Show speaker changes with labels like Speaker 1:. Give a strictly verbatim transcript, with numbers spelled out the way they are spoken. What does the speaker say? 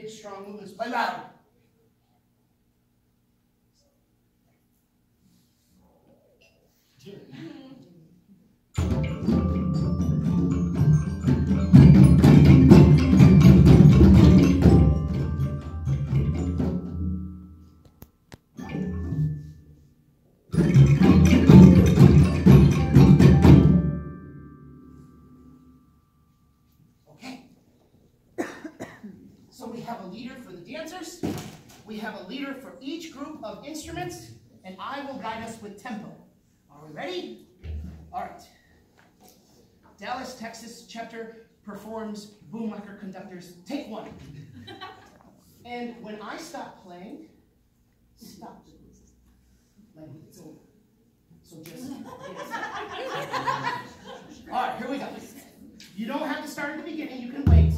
Speaker 1: big, strong movements. Play loud. So we have a leader for the dancers, we have a leader for each group of instruments, and I will guide us with tempo. Are we ready? All right. Dallas, Texas Chapter performs Boomwhacker Conductors. Take one. And when I stop playing, stop. Like it's over. So just dance. All right, here we go. You don't have to start at the beginning. You can wait.